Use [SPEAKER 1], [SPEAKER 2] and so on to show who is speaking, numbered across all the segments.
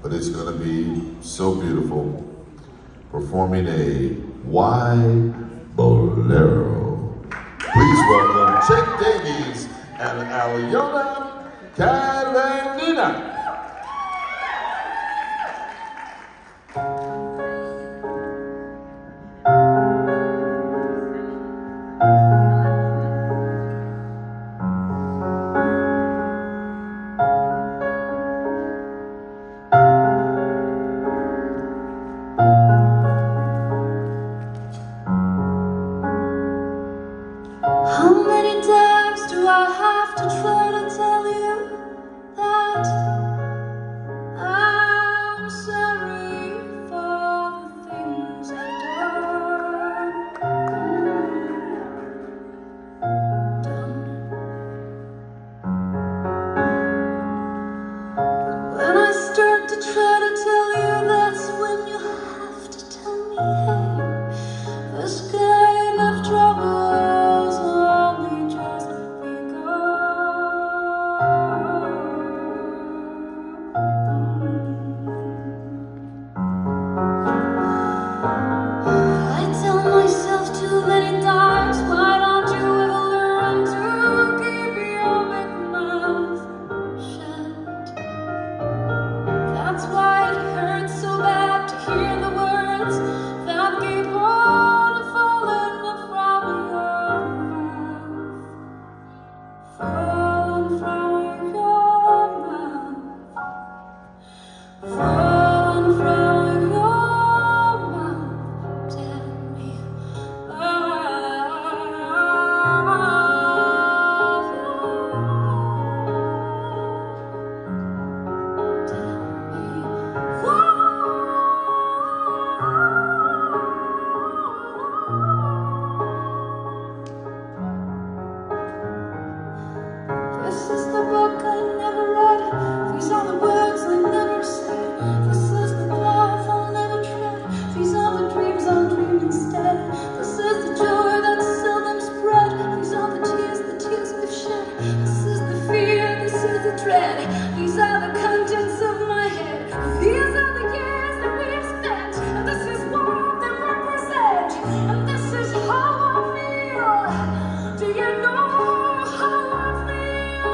[SPEAKER 1] but it's going to be so beautiful. Performing a Y Bolero. Please welcome Jake Davies and Aliona Karenina.
[SPEAKER 2] How many times do I have to try to tell you that I'm sorry for the things I've done. When I start to try to tell you, that's when you have to tell me, hey, this kind of trouble myself too many times, why don't you ever learn to keep your big mouth shut? That's why it hurts so bad to hear the words that keep on falling from your mouth, falling from your mouth, falling from your mouth. This is the book I never read. These are the words I never said. This is the path I'll never tread. These are the dreams I'll dream instead. This is the joy that's seldom spread. These are the tears we've shed. This is the fear, this is the dread. These are the contents of my head. These are the years that we have spent. And this is what they represent. And this is how I feel. Do you know how I feel?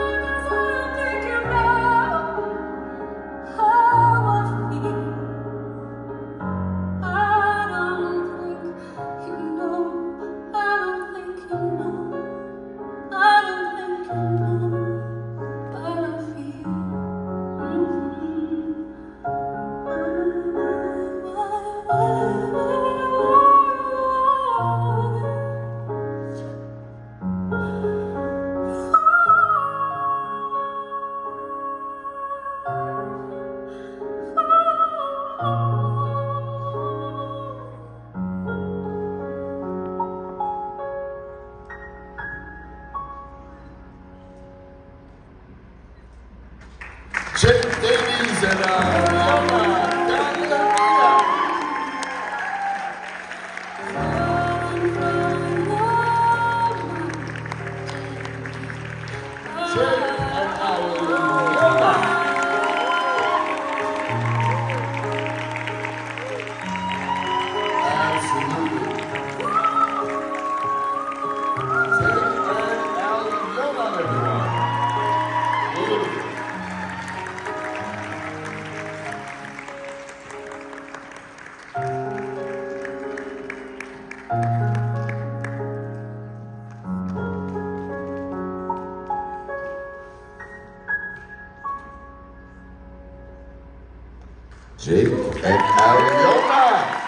[SPEAKER 1] Jake Davies and Aliona Karenina. Jake and Aliona. Absolutely. Jake and Aliona, everyone. Beautiful. Jake and Aliona.